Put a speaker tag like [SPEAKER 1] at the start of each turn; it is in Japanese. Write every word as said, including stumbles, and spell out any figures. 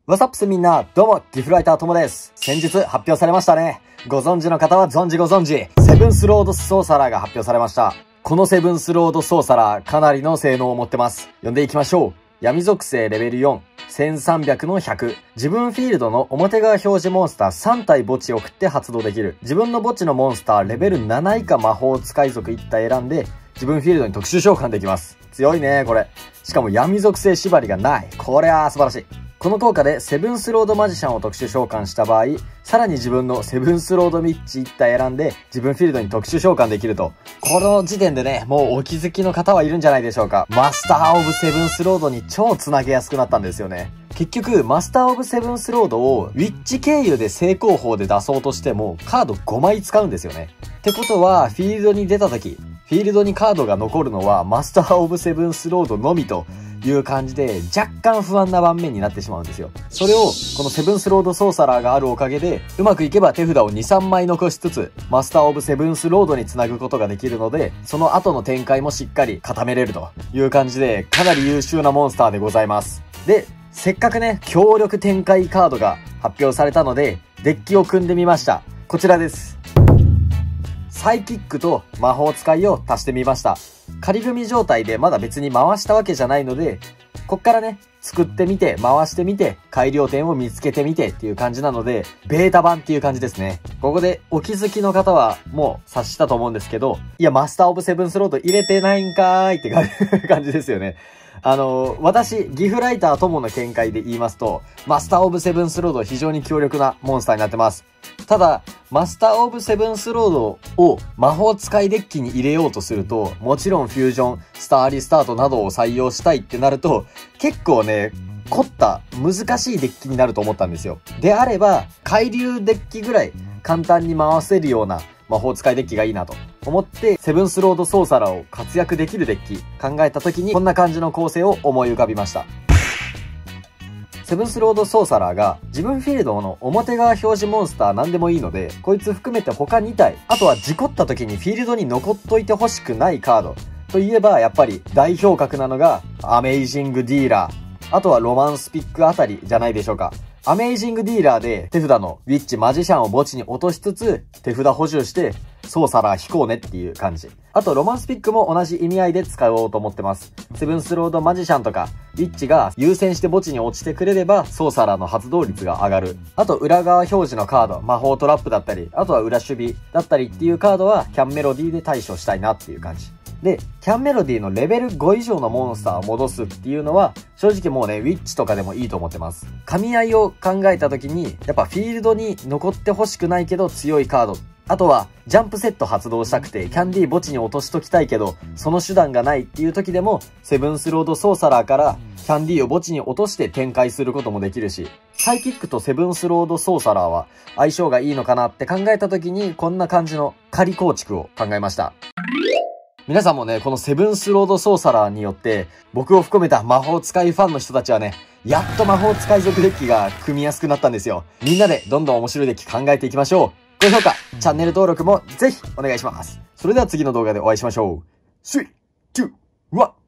[SPEAKER 1] ワサップスみんな、どうも、ギフライターともです。先日発表されましたね。ご存知の方は存じご存知。セブンスロードソーサラーが発表されました。このセブンスロードソーサラー、かなりの性能を持ってます。読んでいきましょう。闇属性レベルよん、せんさんびゃくのひゃく。自分フィールドの表側表示モンスターさん体墓地を送って発動できる。自分の墓地のモンスターレベルなな以下魔法使い族いち体選んで、自分フィールドに特殊召喚できます。強いね、これ。しかも闇属性縛りがない。これは素晴らしい。この効果でセブンスロードマジシャンを特殊召喚した場合、さらに自分のセブンスロードミッチいち体選んで自分フィールドに特殊召喚できると。この時点でね、もうお気づきの方はいるんじゃないでしょうか。マスターオブセブンスロードに超繋げやすくなったんですよね。結局、マスターオブセブンスロードをウィッチ経由で正攻法で出そうとしてもカードごまい使うんですよね。ってことは、フィールドに出た時、フィールドにカードが残るのはマスターオブセブンスロードのみという感じで若干不安な盤面になってしまうんですよ。それをこのセブンスロードソーサラーがあるおかげでうまくいけば手札をに、さんまい残しつつマスターオブセブンスロードにつなぐことができるので、その後の展開もしっかり固めれるという感じでかなり優秀なモンスターでございます。で、せっかくね、強力展開カードが発表されたのでデッキを組んでみました。こちらです。サイキックと魔法使いを足してみました。仮組み状態でまだ別に回したわけじゃないので、こっからね、作ってみて、回してみて、改良点を見つけてみてっていう感じなので、ベータ版っていう感じですね。ここでお気づきの方はもう察したと思うんですけど、いや、マスターオブセブンスロード入れてないんかーいって感じですよね。あのー、私、ギフライターともの見解で言いますと、マスターオブセブンスロード非常に強力なモンスターになってます。ただ、マスターオブセブンスロードを魔法使いデッキに入れようとすると、もちろんフュージョン、スターリスタートなどを採用したいってなると、結構ね、凝った難しいデッキになると思ったんですよ。であれば、海流デッキぐらい簡単に回せるような魔法使いデッキがいいなと思って、セブンスロードソーサラーを活躍できるデッキ考えた時にこんな感じの構成を思い浮かびました。セブンスロードソーサラーが自分フィールドの表側表示モンスター何でもいいので、こいつ含めて他に体、あとは事故った時にフィールドに残っといてほしくないカードといえばやっぱり代表格なのがアメイジングディーラー、あとはロマンスピックあたりじゃないでしょうか。アメイジングディーラーで手札のウィッチマジシャンを墓地に落としつつ手札補充してソーサラー引こうねっていう感じ。あとロマンスピックも同じ意味合いで使おうと思ってます。セブンスロードマジシャンとかウィッチが優先して墓地に落ちてくれればソーサラーの発動率が上がる。あと裏側表示のカード、魔法トラップだったり、あとは裏守備だったりっていうカードはキャンメロディーで対処したいなっていう感じ。で、キャンメロディーのレベルご以上のモンスターを戻すっていうのは、正直もうね、ウィッチとかでもいいと思ってます。噛み合いを考えた時に、やっぱフィールドに残ってほしくないけど強いカード。あとは、ジャンプセット発動したくて、キャンディー墓地に落としときたいけど、その手段がないっていう時でも、セブンスロードソーサラーから、キャンディーを墓地に落として展開することもできるし、サイキックとセブンスロードソーサラーは相性がいいのかなって考えた時に、こんな感じの仮構築を考えました。皆さんもね、このセブンスロードソーサラーによって、僕を含めた魔法使いファンの人たちはね、やっと魔法使い族デッキが組みやすくなったんですよ。みんなでどんどん面白いデッキ考えていきましょう。高評価、チャンネル登録もぜひお願いします。それでは次の動画でお会いしましょう。スリー、ツー、ワン